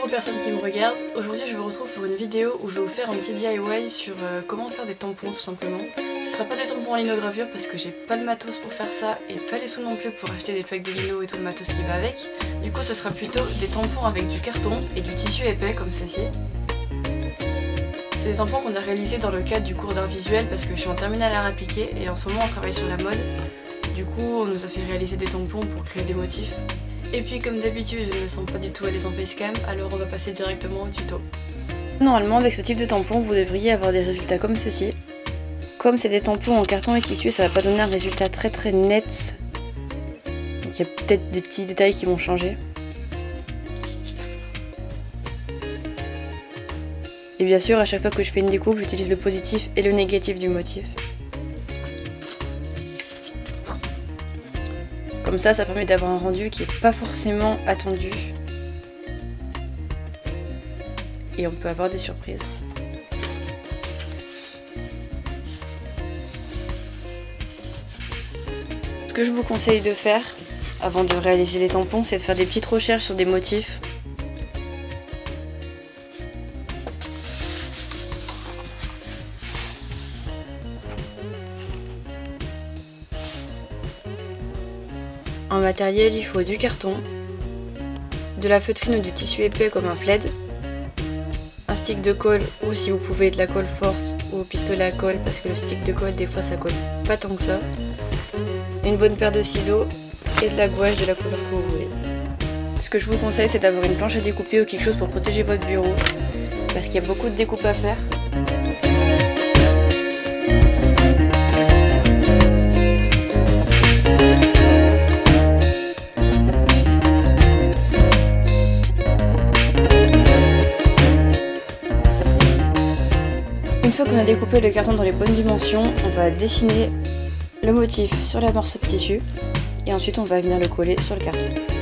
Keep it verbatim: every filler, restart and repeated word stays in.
aux personnes qui me regardent. Aujourd'hui je vous retrouve pour une vidéo où je vais vous faire un petit D I Y sur euh, comment faire des tampons tout simplement. Ce sera pas des tampons en linogravure parce que j'ai pas le matos pour faire ça et pas les sous non plus pour acheter des plaques de lino et tout le matos qui va avec. Du coup ce sera plutôt des tampons avec du carton et du tissu épais comme ceci. C'est des tampons qu'on a réalisés dans le cadre du cours d'art visuel parce que je suis en terminale à appliquer et en ce moment on travaille sur la mode. Du coup on nous a fait réaliser des tampons pour créer des motifs. Et puis comme d'habitude je ne me sens pas du tout à l'aise en facecam, alors on va passer directement au tuto. Normalement avec ce type de tampon vous devriez avoir des résultats comme ceci. Comme c'est des tampons en carton et tissu, ça va pas donner un résultat très très net. Donc il y a peut-être des petits détails qui vont changer. Et bien sûr à chaque fois que je fais une découpe j'utilise le positif et le négatif du motif. Comme ça, ça permet d'avoir un rendu qui n'est pas forcément attendu. Et on peut avoir des surprises. Ce que je vous conseille de faire, avant de réaliser les tampons, c'est de faire des petites recherches sur des motifs. En matériel, il faut du carton, de la feutrine ou du tissu épais comme un plaid, un stick de colle ou si vous pouvez de la colle force ou au pistolet à colle parce que le stick de colle des fois ça colle pas tant que ça, une bonne paire de ciseaux et de la gouache de la couleur que vous voulez. Ce que je vous conseille c'est d'avoir une planche à découper ou quelque chose pour protéger votre bureau parce qu'il y a beaucoup de découpes à faire. Une fois qu'on a découpé le carton dans les bonnes dimensions, on va dessiner le motif sur la morceau de tissu et ensuite on va venir le coller sur le carton.